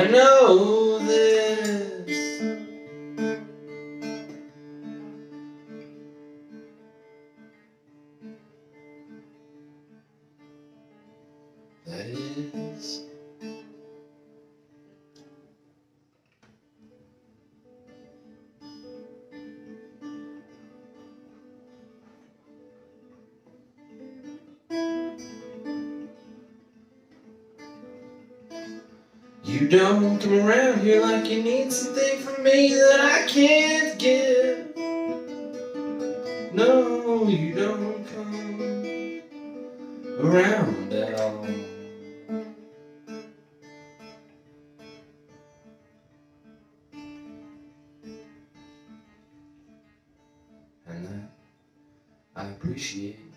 I know this, that is you don't come around here like you need something from me that I can't give. No, you don't come around at all. And that I appreciate.